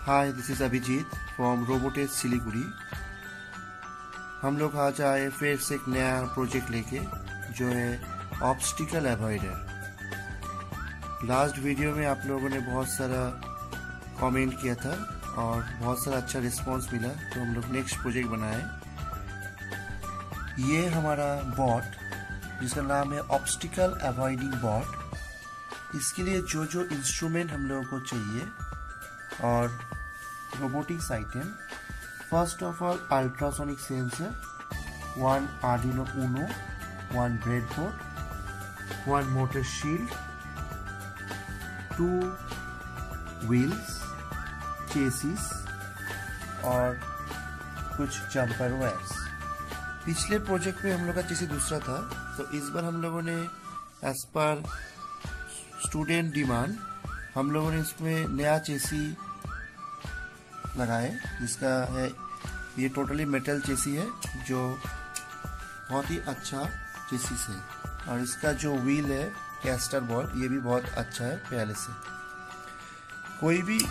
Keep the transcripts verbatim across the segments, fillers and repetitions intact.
Hi, this is Abhijeet from robotics Siliguri. हम लोग आज आए फिर से एक नया प्रोजेक्ट लेके, जो है ऑब्स्टिकल अवॉइडर। लास्ट वीडियो में आप लोगों ने बहुत सारा कमेंट किया था और बहुत सारा अच्छा रिस्पांस मिला, तो हम लोग नेक्स्ट प्रोजेक्ट बनाए। ये हमारा बॉट जिसका नाम है ऑब्स्टिकल अवॉइडिंग बॉट। इसके लिए जो जो इंस्ट्रूमेंट हम लोगों को चाहिए और robotics item, first of all ultrasonic sensor, one Arduino Uno, one breadboard, one motor shield, two wheels, chassis और कुछ जंपर वायर्स। पिछले प्रोजेक्ट में हम लोग का चेसी दूसरा था, तो इस बार हम लोगों ने एज पर स्टूडेंट डिमांड हम लोगों ने इसमें नया चेसी लगाए, जिसका है ये टोटली मेटल चेसी है, जो बहुत ही अच्छा चेसिस है। और इसका जो व्हील है कैस्टर बॉल, ये भी बहुत अच्छा है पहले से। कोई भी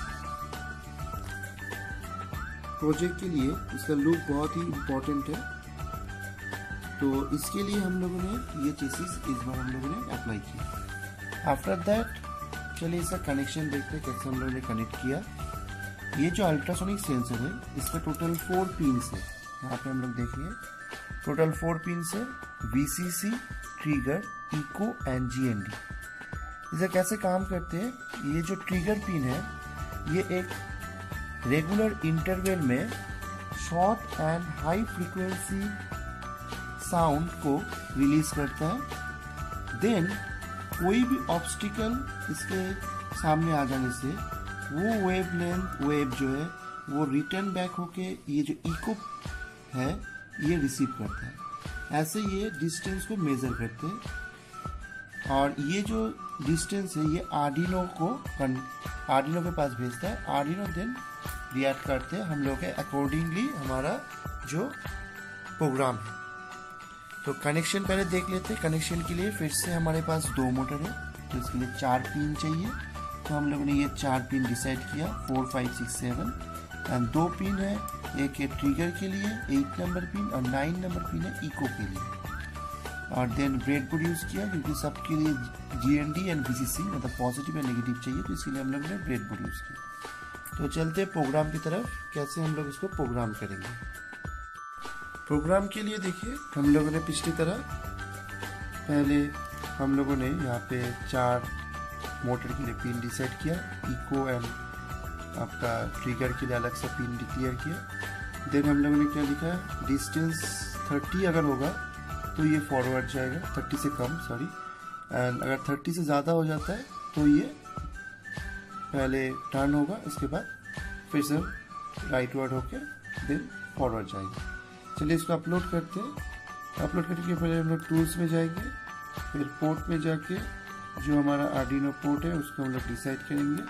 प्रोजेक्ट के लिए इसका लुक बहुत ही इम्पोर्टेंट है, तो इसके लिए हम लोगों ने ये चेसिस इस बार हम लोगों ने अप्लाई किया। आफ्टर दैट चलिए इसका कनेक्शन देखते हैं कैसे हम लोगों ने कनेक्ट किया। ये जो अल्ट्रासोनिक सेंसर है, इसका टोटल फोर पिन्स है। यहाँ पे हम लोग देखिए टोटल फोर पिन्स है, VCC, trigger, echo and GND. इसे कैसे काम करते हैं, ये जो ट्रिगर पिन है ये एक रेगुलर इंटरवल में short and high frequency sound को रिलीज करता है। देन कोई भी ऑब्स्टिकल इसके सामने आ जाने से वो वेव लेंथ वेव जो है वो रिटर्न बैक होके ये जो इको है ये रिसीव करता है। ऐसे ये डिस्टेंस को मेजर करते हैं और ये जो डिस्टेंस है ये आर्डिनो को आर्डिनो के पास भेजता है। आर्डिनो देन रिएक्ट करते हैं हम लोग के अकॉर्डिंगली हमारा जो प्रोग्राम है। तो कनेक्शन पहले देख लेते हैं। कनेक्शन के लिए फिर से हमारे पास दो मोटर है, तो इसके लिए चार पिन चाहिए। तो हम लोगों ने ये चार पिन डिसाइड किया, four five six seven and दो पिन है, एक है ट्रिगर के लिए एट नंबर पिन और नाइन नंबर पिन है इको के लिए। और देन ब्रेडबोर्ड यूज़ किया क्योंकि सबके लिए जीएनडी एंड वीसीसी मतलब पॉजिटिव या नेगेटिव चाहिए, तो इसके लिए हम लोगों ने ब्रेडबोर्ड यूज़ किया। तो चलते हैं प्रोग्राम की तरफ, कैसे हम लोग इसको प्रोग्राम करेंगे। प्रोग्राम के लिए देखिए हम लोगों ने पिछली तरह पहले हम लोगों ने यहाँ पे चार मोटर के लिए पिन डिसाइड किया, इको एंड आपका ट्रिगर के लिए अलग सा पिन डिक्लेयर किया। देन हम लोगों ने क्या लिखा है, डिस्टेंस थर्टी अगर होगा तो ये फॉरवर्ड जाएगा, थर्टी से कम सॉरी, एंड अगर थर्टी से ज़्यादा हो जाता है तो ये पहले टर्न होगा, उसके बाद फिर से राइट वर्ड होके देन फॉरवर्ड जाएगा। चलिए इसको अपलोड करते हैं। अपलोड करने के पहले हम लोग टूल्स में जाएंगे, फिर पोर्ट में जाके जो हमारा आर्डिनो पोर्ट है उसको हम लोग डिसाइड करेंगे।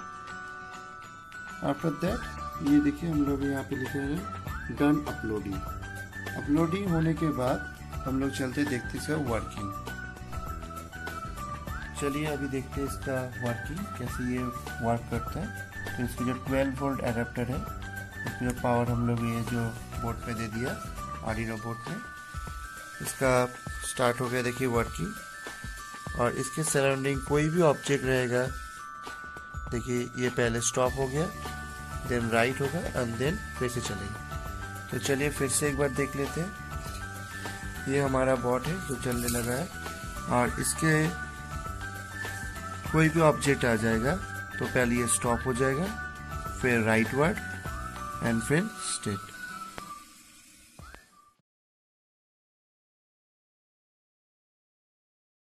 आफ्टर दैट ये देखिए हम लोग यहाँ पे लिखे हैं डन अपलोडिंग। अपलोडिंग होने के बाद हम लोग चलते देखते इसका वर्किंग। चलिए अभी देखते हैं इसका वर्किंग कैसे ये वर्क करता है। तो इसका जो ट्वेल्व वोल्ट एडाप्टर है, उसमें जो पावर हम लोग ये जो बोर्ड पे दे दिया आर्डिनो बोर्ड में, इसका स्टार्ट हो गया देखिए वर्किंग। और इसके सराउंडिंग कोई भी ऑब्जेक्ट रहेगा, देखिए ये पहले स्टॉप हो गया, देन राइट होगा एंड देन फिर से चलेगा। तो चलिए फिर से एक बार देख लेते हैं। ये हमारा बॉट है जो चलने लगा है, और इसके कोई भी ऑब्जेक्ट आ जाएगा तो पहले ये स्टॉप हो जाएगा, फिर राइट वर्ड एंड फिर स्टेट।